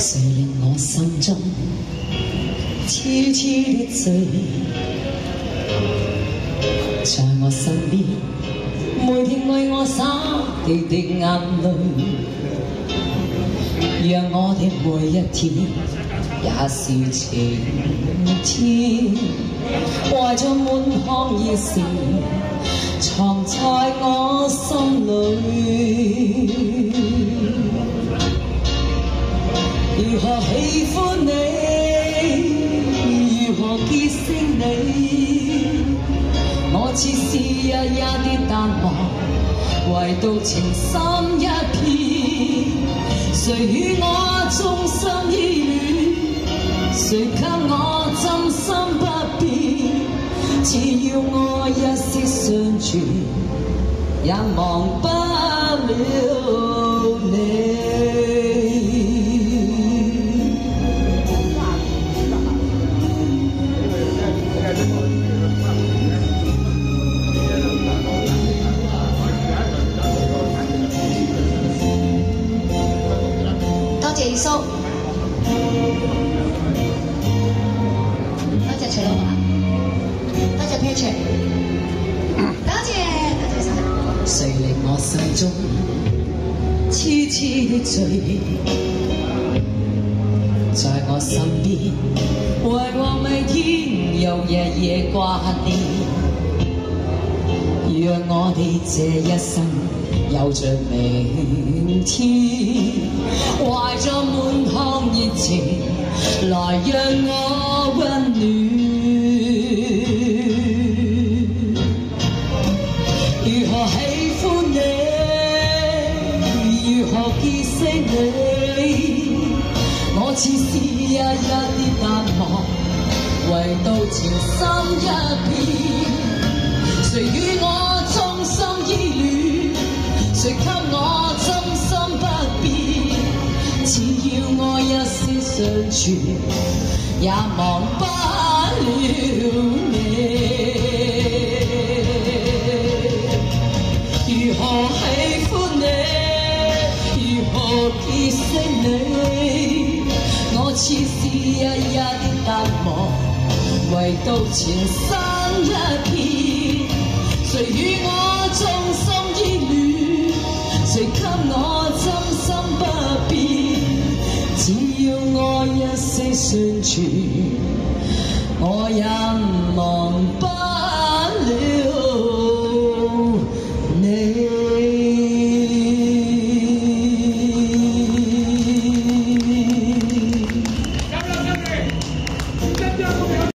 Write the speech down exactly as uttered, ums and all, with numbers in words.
谁令我心中痴痴的醉？在我身边，每天为我灑滴滴眼淚，讓我的每一天也是晴天。懷着滿腔熱誠，藏在我心裏。如何喜歡你，如何結識你，我似是日日的淡漠，唯獨情深一片。誰與我終生依戀，誰給我真心不變，只要我一息相傳，也忘不了你。多謝叔，多謝徐老闆，多謝 Patrick， 多謝多謝晒。誰令我心中痴痴的醉？在我身邊，為我每天又日夜掛念。讓我哋這一生有着明天，懷着滿腔熱情，來讓我溫暖。如何喜歡你，如何結識你，我似是日日的淡漠，唯獨情深一片。誰與我終生依戀，誰給我真心不變，只要我一息相傳，也忘不了你。如何喜歡你，如何結識你，我似是日日的淡漠，唯獨情深一片。誰與我終生依戀，誰給我真心不變，只要我一息相傳，我也忘不